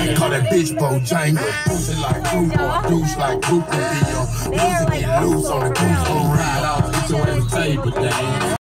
Call that bitch Bojangle. Pussy like Groove or douche like Groove. Music get loose on the goose.